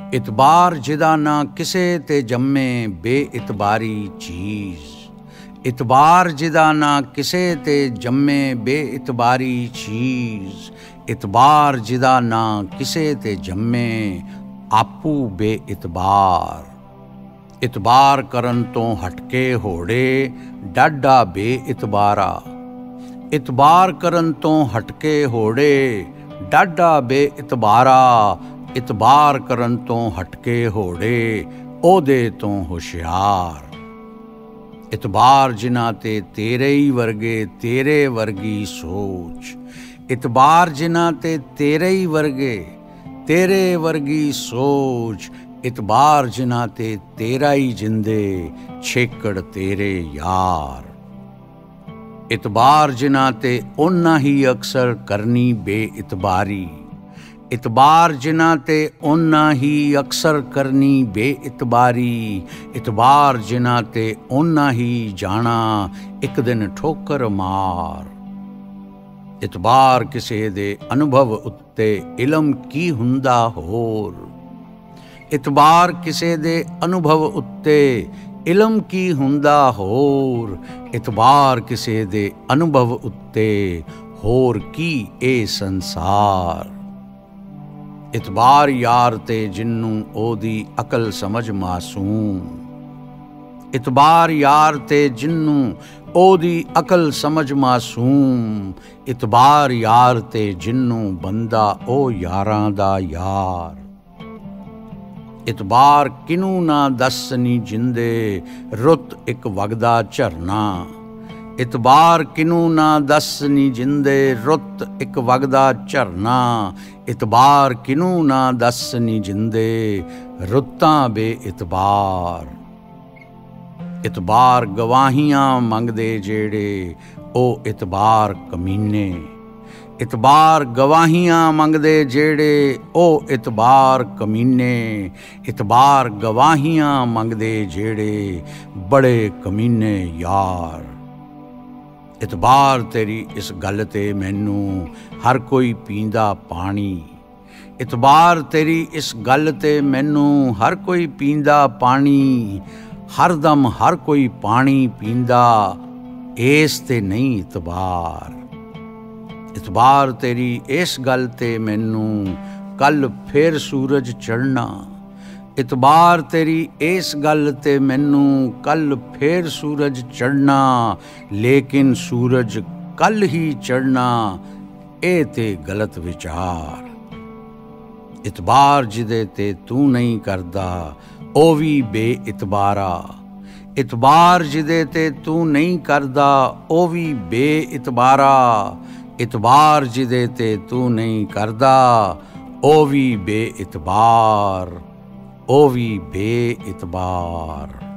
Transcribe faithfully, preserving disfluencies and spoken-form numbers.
ਇਤਬਾਰ ਜਿਹਦਾ ਨਾ ਕਿਸੇ ਤੇ ਜੰਮੇ ਬੇਇਤਬਾਰੀ ਚੀਜ਼। ਇਤਬਾਰ ਜਿਹਦਾ ਨਾ ਕਿਸੇ ਤੇ ਜੰਮੇ ਬੇਇਤਬਾਰੀ ਚੀਜ਼। ਇਤਬਾਰ ਜਿਹਦਾ ਨਾ ਕਿਸੇ ਤੇ ਜੰਮੇ ਆਪੂ ਬੇਇਤਬਾਰ। ਇਤਬਾਰ ਕਰਨ ਤੋਂ ਹਟਕੇ ਹੋੜੇ ਡਾਢਾ ਬੇਇਤਬਾਰਾ। ਇਤਬਾਰ ਕਰਨ ਤੋਂ ਹਟਕੇ ਹੋੜੇ ਡਾਢਾ ਬੇਇਤਬਾਰਾ। ਇਤਬਾਰ ਕਰਨ ਤੋਂ ਹਟਕੇ ਹੋੜੇ ਉਹਦੇ ਤੋਂ ਹੁਸ਼ਿਆਰ। ਇਤਬਾਰ ਜਿਨ੍ਹਾਂ ਤੇ ਤੇਰੇ ਹੀ ਵਰਗੇ ਤੇਰੇ ਵਰਗੀ ਸੋਚ। ਇਤਬਾਰ ਜਿਨ੍ਹਾਂ ਤੇ ਤੇਰੇ ਹੀ ਵਰਗੇ ਤੇਰੇ ਵਰਗੀ ਸੋਚ। ਇਤਬਾਰ ਜਿਨ੍ਹਾਂ ਤੇ ਤੇਰਾ ਹੀ ਜਿੰਦੇ ਛੇਕੜ ਤੇਰੇ ਯਾਰ। ਇਤਬਾਰ ਜਿਨ੍ਹਾਂ ਤੇ ਓਨਾ ਹੀ ਅਕਸਰ ਕਰਨੀ ਬੇਇਤਬਾਰੀ। ਇਤਬਾਰ ਜਿਨ੍ਹਾਂ ਤੇ ਓਨਾ ਹੀ ਅਕਸਰ ਕਰਨੀ ਬੇਇਤਬਾਰੀ। ਇਤਬਾਰ ਜਿਨ੍ਹਾਂ ਤੇ ਓਨਾ ਹੀ ਜਾਣਾ ਇੱਕ ਦਿਨ ਠੋਕਰ ਮਾਰ। ਇਤਬਾਰ ਕਿਸੇ ਦੇ ਅਨੁਭਵ ਉੱਤੇ ਇਲਮ ਕੀ ਹੁੰਦਾ ਹੋਰ। ਇਤਬਾਰ ਕਿਸੇ ਦੇ ਅਨੁਭਵ ਉੱਤੇ ਇਲਮ ਕੀ ਹੁੰਦਾ ਹੋਰ। ਇਤਬਾਰ ਕਿਸੇ ਦੇ ਅਨੁਭਵ ਉੱਤੇ ਹੋਰ ਕੀ ਇਹ ਸੰਸਾਰ। ਇਤਬਾਰ ਯਾਰ ਤੇ ਜਿਨੂੰ ਉਹਦੀ ਅਕਲ ਸਮਝ ਮਾਸੂਮ। ਇਤਬਾਰ ਯਾਰ ਤੇ ਜਿਨੂੰ ਉਹਦੀ ਅਕਲ ਸਮਝ ਮਾਸੂਮ। ਇਤਬਾਰ ਯਾਰ ਤੇ ਜਿਨੂੰ ਬੰਦਾ ਉਹ ਯਾਰਾਂ ਦਾ ਯਾਰ। ਇਤਬਾਰ ਕਿਨੂੰ ਨਾ ਦੱਸ ਨੀ ਜਿੰਦੇ ਰੁੱਤ ਇੱਕ ਵਗਦਾ ਝਰਨਾ। ਇਤਬਾਰ ਕਿਨੂੰ ਨਾ ਦੱਸ ਨੀ ਜਿੰਦੇ ਰੁੱਤ ਇੱਕ ਵਗਦਾ ਝਰਨਾ। ਇਤਬਾਰ ਕਿਨੂੰ ਨਾ ਦੱਸ ਨੀ ਜਿੰਦੇ ਰੁੱਤਾਂ ਬੇਇਤਬਾਰ। ਇਤਬਾਰ ਗਵਾਹੀਆਂ ਮੰਗਦੇ ਜਿਹੜੇ ਉਹ ਇਤਬਾਰ ਕਮੀਨੇ। ਇਤਬਾਰ ਗਵਾਹੀਆਂ ਮੰਗਦੇ ਜਿਹੜੇ ਉਹ ਇਤਬਾਰ ਕਮੀਨੇ। ਇਤਬਾਰ ਗਵਾਹੀਆਂ ਮੰਗਦੇ ਜਿਹੜੇ ਬੜੇ ਕਮੀਨੇ ਯਾਰ। ਇਤਬਾਰ ਤੇਰੀ ਇਸ ਗੱਲ ਤੇ ਮੈਨੂੰ ਹਰ ਕੋਈ ਪੀਂਦਾ ਪਾਣੀ। ਇਤਬਾਰ ਤੇਰੀ ਇਸ ਗੱਲ ਤੇ ਮੈਨੂੰ ਹਰ ਕੋਈ ਪੀਂਦਾ ਪਾਣੀ। ਹਰਦਮ ਹਰ ਕੋਈ ਪਾਣੀ ਪੀਂਦਾ ਇਸ ਤੇ ਨਹੀਂ ਇਤਬਾਰ। ਇਤਬਾਰ ਤੇਰੀ ਇਸ ਗੱਲ ਤੇ ਮੈਨੂੰ ਕੱਲ ਫੇਰ ਸੂਰਜ ਚੜ੍ਹਨਾ। ਇਤਬਾਰ ਤੇਰੀ ਇਸ ਗੱਲ ਤੇ ਮੈਨੂੰ ਕੱਲ ਫੇਰ ਸੂਰਜ ਚੜ੍ਹਨਾ। ਲੇਕਿਨ ਸੂਰਜ ਕੱਲ ਹੀ ਚੜ੍ਹਨਾ ਇਹ ਤੇ ਗਲਤ ਵਿਚਾਰ। ਇਤਬਾਰ ਜਿਹਦੇ ਤੇ ਤੂੰ ਨਹੀਂ ਕਰਦਾ ਉਹ ਵੀ ਬੇਇਤਬਾਰਾ। ਇਤਬਾਰ ਜਿਹਦੇ ਤੇ ਤੂੰ ਨਹੀਂ ਕਰਦਾ ਉਹ ਵੀ ਬੇਇਤਬਾਰਾ। ਇਤਬਾਰ ਜਿਹਦੇ ਤੇ ਤੂੰ ਨਹੀਂ ਕਰਦਾ ਉਹ ਵੀ ਬੇਇਤਬਾਰ ਉਹ ਵੀ ਬੇਇਤਬਾਰ।